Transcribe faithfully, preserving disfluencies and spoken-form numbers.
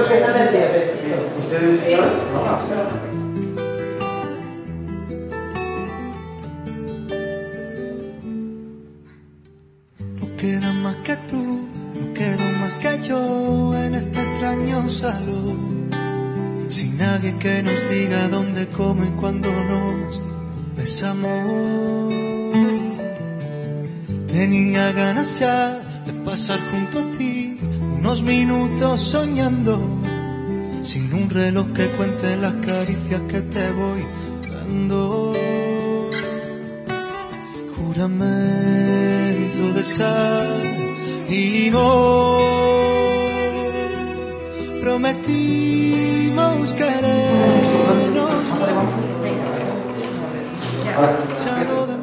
No queda más que tú, no quedo más que yo en este extraño salón, sin nadie que nos diga dónde, cómo y cuándo nos besamos. Tenía ganas ya de pasar junto a ti unos minutos soñando, sin un reloj que cuente las caricias que te voy dando. Juramento de sal y limón, prometimos querernos, echado de